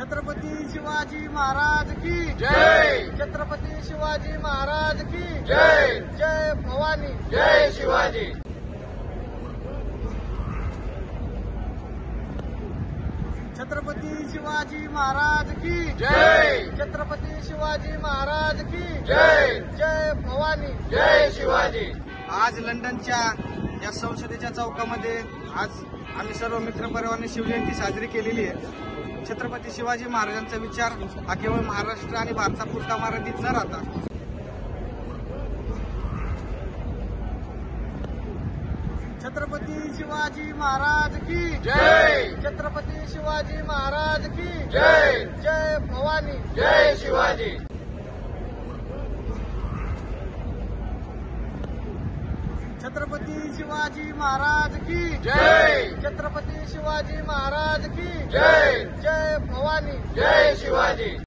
छत्रपती शिवाजी महाराज की जय. छत्रपती शिवाजी महाराज की जय. जय भवानी. जय शिवाजी. छत्रपती शिवाजी महाराज की जय. छत्रपती शिवाजी महाराज की जय. जय भवानी. जय शिवाजी. आज लंडनच्या या संसदेच्या चौकामध्ये आज आम्ही सर्व मित्रपरिवाराने शिवजयंती साजरी केलेली आहे. छत्रपती शिवाजी महाराजांचा विचार हा केवळ महाराष्ट्र आणि भारतापुरता मर्यादित न राहता छत्रपती शिवाजी महाराज की जय. छत्रपती शिवाजी महाराज की जय. जय भवानी. जय शिवाजी. छत्रपती शिवाजी महाराज की जय. छत्रपती शिवाजी महाराज की जय. जय भवानी. जय शिवाजी.